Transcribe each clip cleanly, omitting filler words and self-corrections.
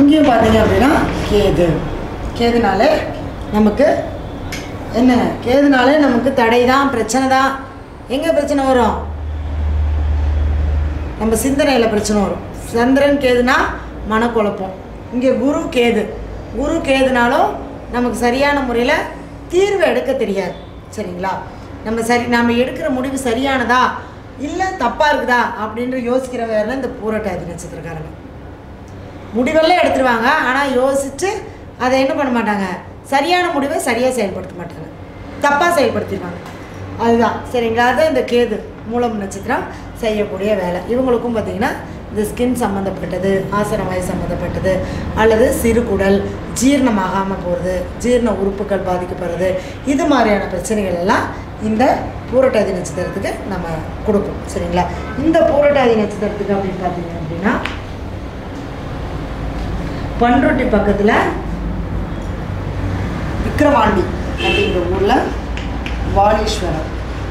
இங்கேயும் பார்த்தீங்க அப்படின்னா கேது. கேதுனாலே நமக்கு என்ன? கேதுனாலே நமக்கு தடை தான், பிரச்சனை தான். எங்கே பிரச்சனை வரும்? நம்ம சிந்தனையில் பிரச்சனை வரும். சந்திரன் கேதுனா மனக்குழப்பம். இங்கே குரு கேது. குரு கேதுனாலும் நமக்கு சரியான முறையில் தீர்வு எடுக்க தெரியாது. சரிங்களா? நம்ம எடுக்கிற முடிவு சரியானதா இல்லை தப்பாக இருக்குதா அப்படின்ற யோசிக்கிற வேறு இந்த பூரட்டாதி நட்சத்திரக்காரங்க. முடிவெல்லாம் எடுத்துருவாங்க, ஆனால் யோசித்து அதை என்ன பண்ண மாட்டாங்க, சரியான முடிவை சரியாக செயல்படுத்த மாட்டாங்க, தப்பாக செயல்படுத்திடுவாங்க. அதுதான் சரிங்களா? அதுதான் இந்த கேது மூலம் நட்சத்திரம் செய்யக்கூடிய வேலை. இவங்களுக்கும் பார்த்திங்கன்னா இந்த ஸ்கின் சம்மந்தப்பட்டது, ஆசனவாயு சம்மந்தப்பட்டது, அல்லது சிறுகுடல் ஜீரணமாகாமல் போகிறது, ஜீரண உறுப்புகள் பாதிக்கப்படுறது, இது மாதிரியான பிரச்சனைகள் எல்லாம் இந்த பூரட்டாதி நட்சத்திரத்துக்கு நம்ம கொடுப்போம். சரிங்களா? இந்த பூரட்டாதி நட்சத்திரத்துக்கு அப்படின்னு பார்த்தீங்க அப்படின்னா பண்ருட்டி பக்கத்தில் விக்கிரவாண்டி அப்படிங்கிற ஊரில் வாலீஸ்வரர்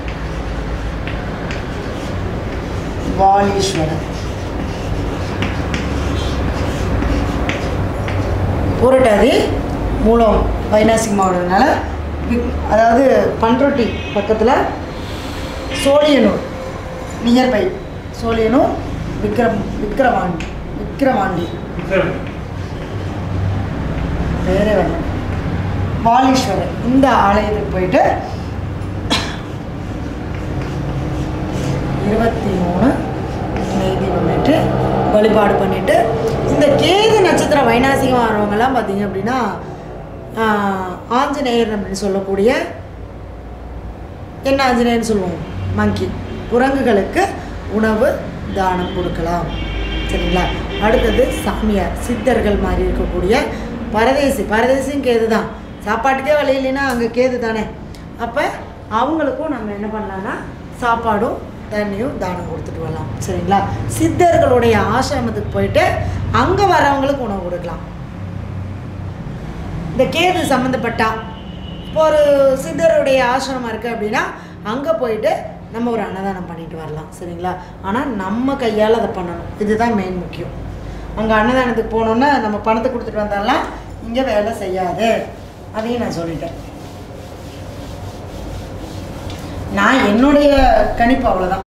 பூரட்டாதி மூலம் வைநாசிக் மாவட்டத்தினால அதாவது பண்ருட்டி பக்கத்தில் சோழியனூர் நியர்பை சோழியனூர் விக்கிரவாண்டி பேரே வரணும் வாலீஸ்வரர். இந்த ஆலயத்துக்கு போயிட்டு 23 நெய்தீபம் வழிபாடு பண்ணிவிட்டு இந்த கேது நட்சத்திரம் வைநாசிகம் வரவங்கெல்லாம் பார்த்தீங்க அப்படின்னா ஆஞ்சநேயர் அப்படின்னு சொல்லக்கூடிய என்ன ஆஞ்சநேயர்னு சொல்லுவோம், மங்கி குரங்குகளுக்கு உணவு தானம் கொடுக்கலாம். சரிங்களா? அடுத்தது சாமியார் சித்தர்கள் மாதிரி இருக்கக்கூடிய பரதேசியும் கேது தான். சாப்பாட்டுக்கே வழி இல்லைன்னா அங்கே கேது தானே. அப்போ அவங்களுக்கும் நம்ம என்ன பண்ணலான்னா சாப்பாடும் தண்ணியும் தானம் கொடுத்துட்டு வரலாம். சரிங்களா? சித்தர்களுடைய ஆசிரமத்துக்கு போயிட்டு அங்கே வரவங்களுக்கு உணவு கொடுக்கலாம். இந்த கேது சம்மந்தப்பட்டா இப்போ ஒரு சித்தருடைய ஆசிரமம் இருக்குது அப்படின்னா அங்கே போயிட்டு நம்ம ஒரு அன்னதானம் பண்ணிட்டு வரலாம். சரிங்களா? ஆனால் நம்ம கையால் அதை பண்ணணும். இதுதான் மெயின் முக்கியம். அங்கே அன்னதானத்துக்கு போனோன்னா நம்ம பணத்தை கொடுத்துட்டு வந்தாலாம் இங்கே வேலை செய்யாது. அதையும் நான் சொல்லிட்டேன். நான் என்னுடைய கணிப்பு அவ்வளோதான்.